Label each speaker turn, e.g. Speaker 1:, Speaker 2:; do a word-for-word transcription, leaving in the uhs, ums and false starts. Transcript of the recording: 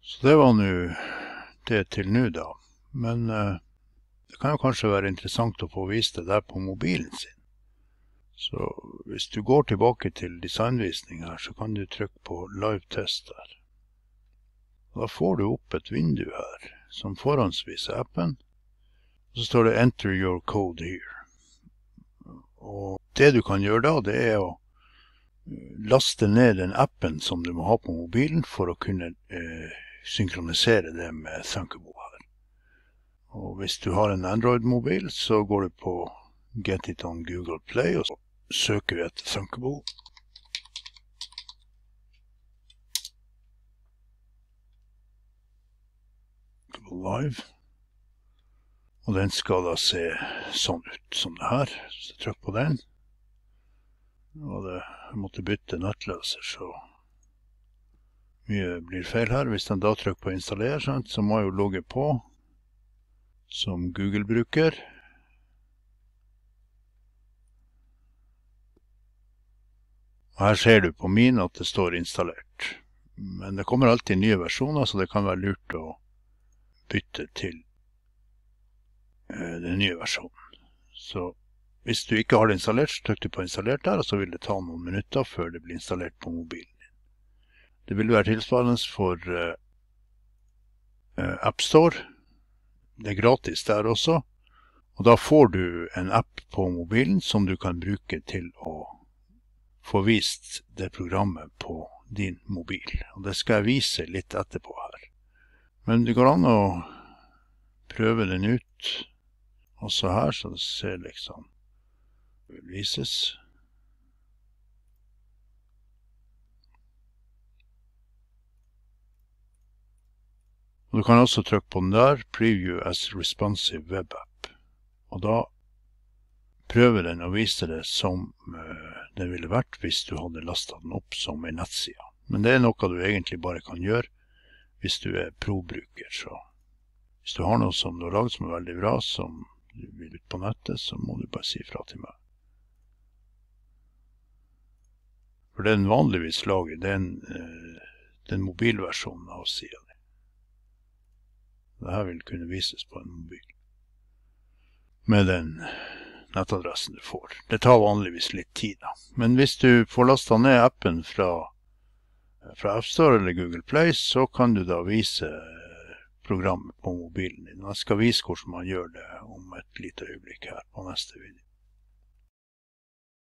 Speaker 1: Så det var nå det til nå da. Men uh, det kan jo kanskje være interessant å få vise det der på mobilen sin. Så hvis du går tilbake til designvisning her, så kan du trykke på Live Test der. Og da får du opp et vindu her, som forhåndsviser appen. Og så står det Enter your code here. Og det du kan gjøre da, det er å laste ned den appen som du må ha på mobilen for å kunne eh, synkronisere det med Thunkable her. Og hvis du har en Android-mobil, så går du på Get it on Google Play, og så søker vi etter Thunkable. Live. Og den skal da se sånn ut som det her. Så trykk på den. Og det, jeg måtte bytte nettløser, så mye blir feil her. Hvis den da trykker på installer, så må jeg jo logge på som Google-bruker. Og her ser du på min at det står installert. Men det kommer alltid nye versjoner, så det kan være lurt å bytte til uh, den nye versjonen. Så hvis du ikke har det installert, så trykker du på installert der, og så vil det ta noen minutter før det blir installert på mobilen din. Det vil være tilsvarende for uh, uh, App Store. Det er gratis der også. Og da får du en app på mobilen som du kan bruke til å få vist det programmet på din mobil. Og det skal jeg vise litt etterpå her. Men det går an å prøve den ut også her, så det ser liksom det vil vises. Og du kan også trykke på den der, Preview as Responsive Web App. Og da prøver den å vise det som uh, det ville vært hvis du hadde lastet den opp som en nettside. Men det er noe du egentlig bare kan gjøre hvis du er pro-bruker. Så hvis du har noe som du har laget som er veldig bra, som du vil ut på nettet, så må du bare si fra til meg. For det den vanligvis lager, det er en, uh, den mobilversjonen av siden. Dette vil kunne vises på en mobil med den nettadressen du får. Det tar vanligvis litt tid da. Men hvis du får lastet ned appen fra, fra App Store eller Google Play, så kan du da vise programmet på mobilen din. Jeg skal vise hvordan man gjør det om et lite øyeblikk her på neste video.